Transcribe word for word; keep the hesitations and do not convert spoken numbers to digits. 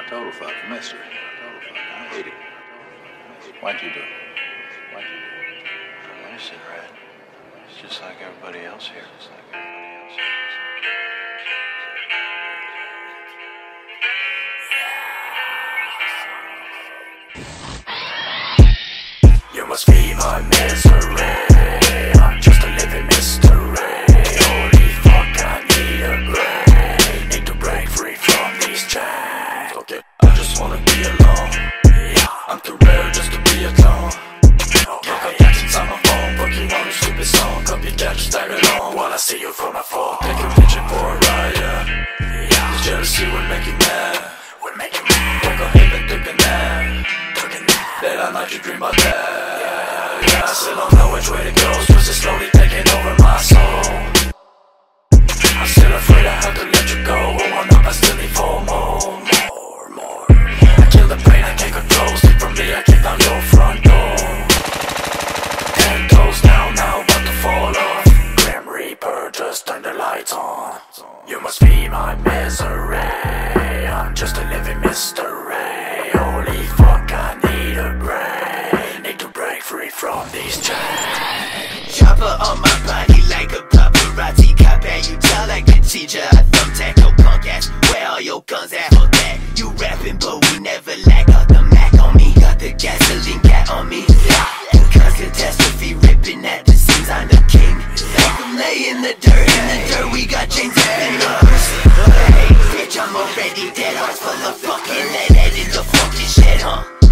Total fucking mystery. Total fucking I hate it. Why'd you do it? Why'd you do it? I'm innocent, Red. It's just like everybody else here. It's like everybody else here. You must be my misery. I'm just a living mystery. Holy fuck, I need a break. Need to break free from these chains. Okay, I just wanna be alone. Yeah, I'm too rare just to be a clone. Okay, I got inside my phone, working on a stupid song. Copycat, just tag along while I see you from afar. Take a picture for a ride, yeah. Yeah, this jealousy will make you mad. Will make you mad. Walk on him and took a nap. Took a nap. Late at night you dream about that. Yeah, I still don't know which way to go. Stress is slowly taking over my soul. I'm still afraid I have to let you go. Oh, I'm not, I still need for more. More, more. I kill the pain, I can't control. Sleep from me, I kick down your front door. Ten toes down, now about to fall off. Grim Reaper, just turn the lights on. You must be my misery. I'm just a living mystery. Holy fuck, I need a break. Need to break free from these chains. Chopper on my body like a paparazzi cop, and you tell like a teacher. I thumbtack your punk ass. Where all your guns at? Fuck that. You rapping, but we never lack. Got the Mac on me, got the gasoline cat on me. Cause catastrophe ripping at the seams. I'm the king. Make them lay in the dirt. In the dirt, we got chains up in us. Hey, bitch, I'm already dead. Hearts full of fucking lead. Head in the fucking shit, huh?